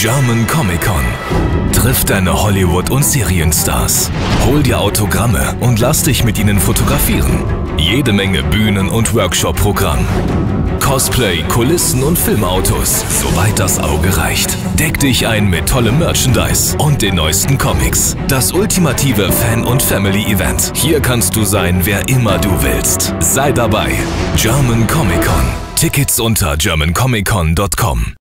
German Comic Con. Triff deine Hollywood- und Serienstars. Hol dir Autogramme und lass dich mit ihnen fotografieren. Jede Menge Bühnen- und Workshop-Programm. Cosplay, Kulissen und Filmautos, soweit das Auge reicht. Deck dich ein mit tollem Merchandise und den neuesten Comics. Das ultimative Fan- und Family-Event. Hier kannst du sein, wer immer du willst. Sei dabei. German Comic Con. Tickets unter germancomiccon.com.